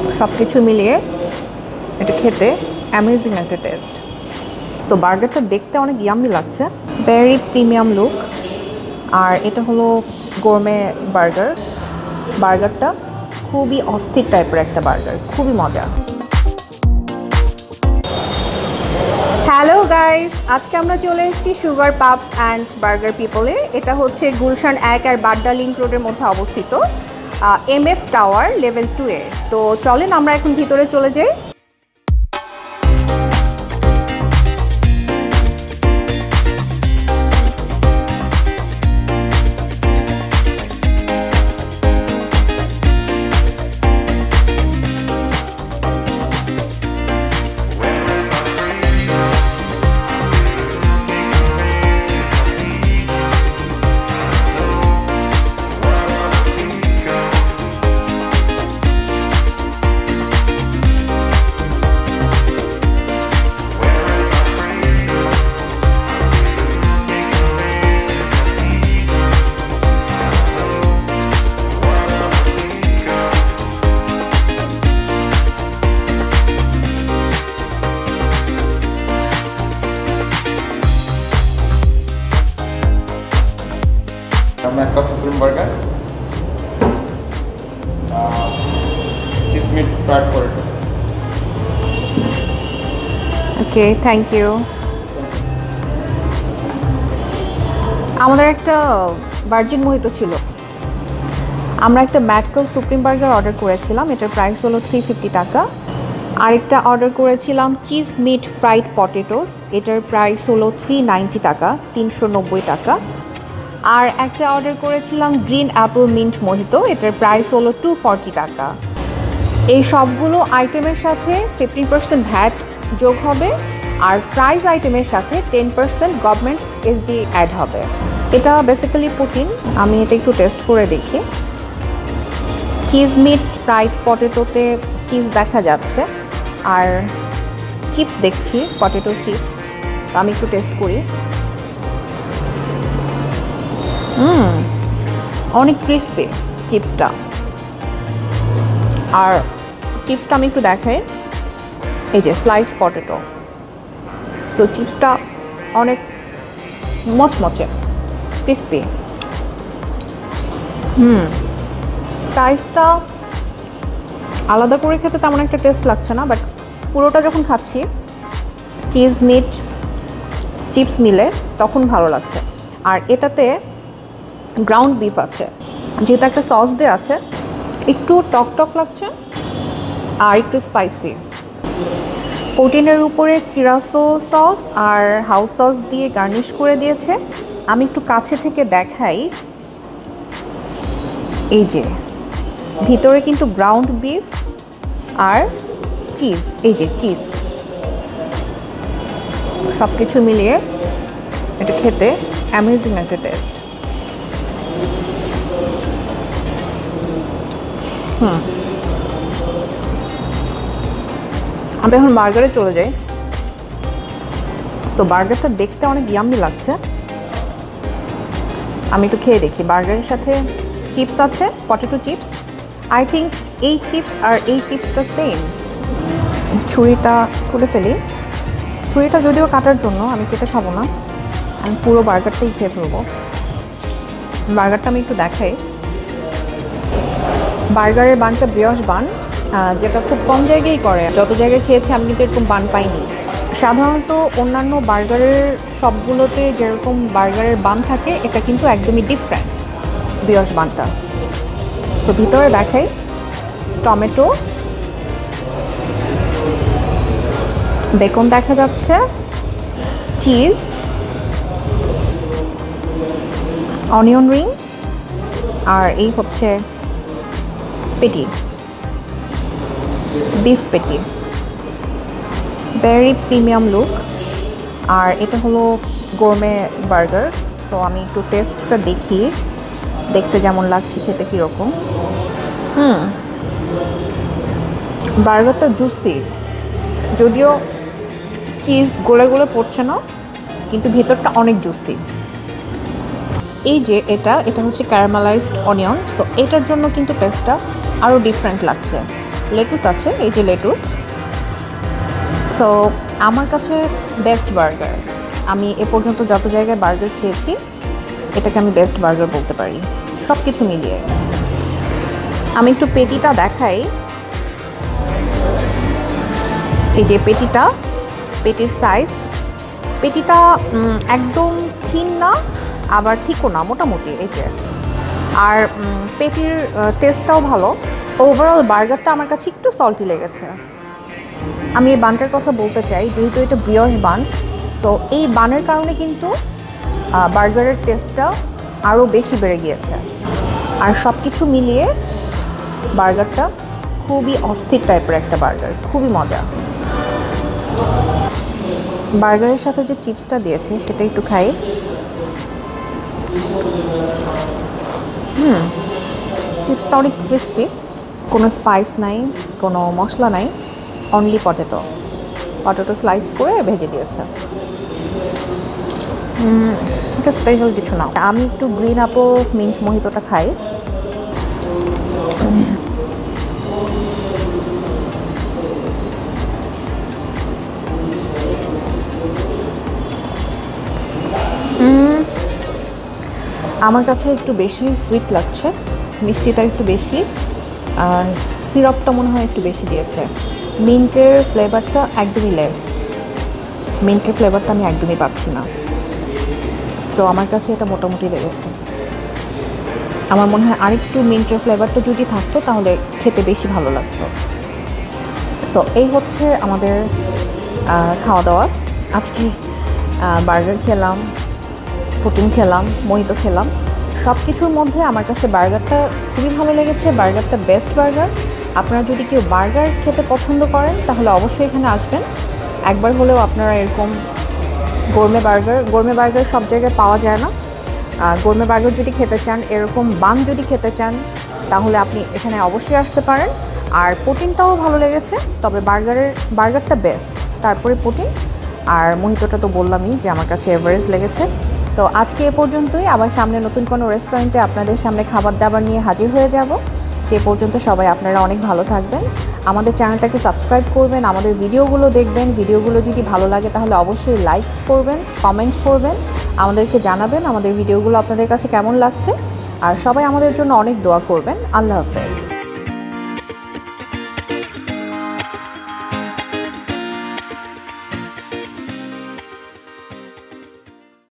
সব কিছু মিলিয়ে এটা খেতে অ্যামেজিং একটা টেস্ট। সো বার্গারটা দেখতে অনেক ইয়াম্মি লাগছে, ভেরি প্রিমিয়াম লুক। আর এটা হলো গোরমে বার্গারটা খুবই অস্থির টাইপের একটা বার্গার, খুবই মজা। হ্যালো গাইস, আজকে আমরা চলে এসেছি সুগার পাবস অ্যান্ড বার্গার পিপলে। এটা হচ্ছে গুলশান 1 আর বাড্ডা লিংক রোডের মধ্যে অবস্থিত, MF টাওয়ার লেভেল 2-এ। তো চলেন আমরা এখন ভিতরে চলে যাই। আমরা একটা supreme burger, cheese meat fried potato. Okay, thank you. আমাদের একটা ভার্জিন মোহিতো ছিল। আমরা একটা ম্যাটকল সুপ্রিম বার্গার অর্ডার করেছিলাম, এটার প্রাইস হলো 350 টাকা। আরেকটা অর্ডার করেছিলাম চিজ মিট ফ্রাইড পটেটোস, এটার প্রাইস হলো 390 টাকা, 390 টাকা। আর একটা অর্ডার করেছিলাম গ্রিন অ্যাপল মিন্ট মোহিতো, এটার প্রাইস হলো 240 টাকা। এই সবগুলো আইটেমের সাথে 15% ভ্যাট যোগ হবে, আর ফ্রাইজ আইটেমের সাথে 10% গভর্নমেন্ট এসডি অ্যাড হবে। এটা বেসিক্যালি পুটিন। আমি এটা একটু টেস্ট করে দেখি। চিজ মিট ফ্রাইড পটেটোতে চিজ দেখা যাচ্ছে, আর চিপস দেখছি, পটেটো চিপস। আমি একটু টেস্ট করি। অনেক ক্রিস্পি চিপসটা। আর চিপসটা আমি একটু দেখাই, এই যে স্লাইস পটেটো। তো চিপসটা অনেক মচমচে, ক্রিস্পি। ফ্রাইসটা আলাদা করে খেতে তেমন একটা টেস্ট লাগছে না, বাট পুরোটা যখন খাচ্ছি চিজ মিট চিপস মিলে তখন ভালো লাগছে। আর এটাতে গ্রাউন্ড বিফ আছে, যেহেতু একটা সস দেওয়া আছে, একটু টক টক লাগছে আর একটু স্পাইসি। প্রোটিনের উপরে চিরাসো সস আর হাউস সস দিয়ে গার্নিশ করে দিয়েছে। আমি একটু কাছে থেকে দেখাই, এই যে ভিতরে কিন্তু গ্রাউন্ড বিফ আর চিজ, এই যে চিজ, সব কিছু মিলিয়ে এটা খেতে অ্যামেজিং একটা টেস্ট। আমরা এখন বার্গারে চলে যাই। সো বার্গারটা দেখতে অনেক ইয়াম্মি লাগছে। আমি একটু খেয়ে দেখি। বার্গারের সাথে চিপস আছে, পটেটো চিপস। আই থিঙ্ক এই চিপস আর এই চিপসটা সেম। ছুরিটা খুলে ফেলি। ছুরিটা যদিও কাটার জন্য, আমি কেটে খাবো না, আমি পুরো বার্গারটাই খেয়ে ফেলবো। বার্গারটা আমি একটু দেখাই। বার্গারের বানটা ব্রিয়স বান, যেটা খুব কম জায়গায় করে। যত জায়গায় খেয়েছি আমি কিন্তু এরকম বান পাইনি। সাধারণত অন্যান্য বার্গারের সবগুলোতে যেরকম বার্গারের বান থাকে, এটা কিন্তু একদমই ডিফারেন্ট ব্রিয়স বানটা। সো ভিতরে দেখাই, টমেটো, বেকন দেখা যাচ্ছে, চিজ, অনিয়ন রিং, আর এই হচ্ছে পেটি, বিফ পেটি, ভেরি প্রিমিয়াম লুক। আর এটা হলো গোরমে বার্গার। সো আমি একটু টেস্টটা দেখি, দেখতে যেমন লাগছে, খেতে কীরকম। বার্গারটা জুসি, যদিও চিজ গলে গলে পড়ছে না, কিন্তু ভেতরটা অনেক জুসি। এই যে এটা হচ্ছে ক্যারামেলাইজড অনিয়ন। সো এটার জন্য কিন্তু টেস্টটা আরও ডিফারেন্ট লাগছে। লেটুস আছে, এই যে লেটুস। সো আমার কাছে বেস্ট বার্গার, আমি এ পর্যন্ত যত জায়গায় বার্গার খেয়েছি এটাকে আমি বেস্ট বার্গার বলতে পারি সব কিছু মিলিয়ে। আমি একটু পেটিটা দেখাই। এই যে পেটিটা, পেটির সাইজ, পেটিটা একদম থিন না আবার থিকও না, মোটামুটি এই যে। আর পেটির টেস্টটাও ভালো। ওভারঅল বার্গারটা আমার কাছে একটু সল্টি লেগেছে। আমি এই বানটার কথা বলতে চাই, যেহেতু এটা ব্রিয়স বান, সো এই বানের কারণে কিন্তু বার্গারের টেস্টটা আরও বেশি বেড়ে গিয়েছে। আর সব কিছু মিলিয়ে বার্গারটা খুবই অস্থির টাইপের একটা বার্গার, খুবই মজা। বার্গারের সাথে যে চিপসটা দিয়েছে সেটা একটু খাই। চিপসটা অনেক ক্রিস্পি, কোনো স্পাইস নাই, কোনো মশলা নাই, অনলি পটেটো স্লাইস করে ভেজে দিয়েছে। এটা স্পেশাল কিছু না। আমি একটু গ্রিন আপেল মিন্ট মোহিতোটা খাই। আমার কাছে একটু বেশি সুইট লাগছে, মিষ্টিটা একটু বেশি, আর সিরাপটা মনে হয় একটু বেশি দিয়েছে। মিন্টের ফ্লেভারটা একদমই লেস, মিন্টের ফ্লেভারটা আমি একদমই পাচ্ছি না। সো আমার কাছে এটা মোটামুটি লেগেছে। আমার মনে হয় আরেকটু মিন্টের ফ্লেভারটা যদি থাকতো তাহলে খেতে বেশি ভালো লাগতো। সো এই হচ্ছে আমাদের খাওয়া দাওয়া। আজকে বার্গার খেলাম, পুটিং খেলাম, মোহিতো খেলাম। সব কিছুর মধ্যে আমার কাছে বার্গারটা খুবই ভালো লেগেছে। বার্গারটা বেস্ট বার্গার। আপনারা যদি কেউ বার্গার খেতে পছন্দ করেন তাহলে অবশ্যই এখানে আসবেন। একবার হলেও আপনারা এরকম গোরমে বার্গার সব জায়গায় পাওয়া যায় না। গোরমে বার্গার যদি খেতে চান, এরকম বান যদি খেতে চান, তাহলে আপনি এখানে অবশ্যই আসতে পারেন। আর পুটিংটাও ভালো লেগেছে, তবে বার্গারটা বেস্ট, তারপরে পুটিং। আর মোহিতোটা তো বললামই যে আমার কাছে এভারেজ লেগেছে। তো আজকে এ পর্যন্তই। আবার সামনে নতুন কোনো রেস্টুরেন্টে আপনাদের সামনে খাবার দাবার নিয়ে হাজির হয়ে যাব। সে পর্যন্ত সবাই আপনারা অনেক ভালো থাকবেন। আমাদের চ্যানেলটাকে সাবস্ক্রাইব করবেন, আমাদের ভিডিওগুলো দেখবেন। ভিডিওগুলো যদি ভালো লাগে তাহলে অবশ্যই লাইক করবেন, কমেন্ট করবেন, আমাদেরকে জানাবেন আমাদের ভিডিওগুলো আপনাদের কাছে কেমন লাগছে। আর সবাই আমাদের জন্য অনেক দোয়া করবেন। আল্লাহ হাফেজ।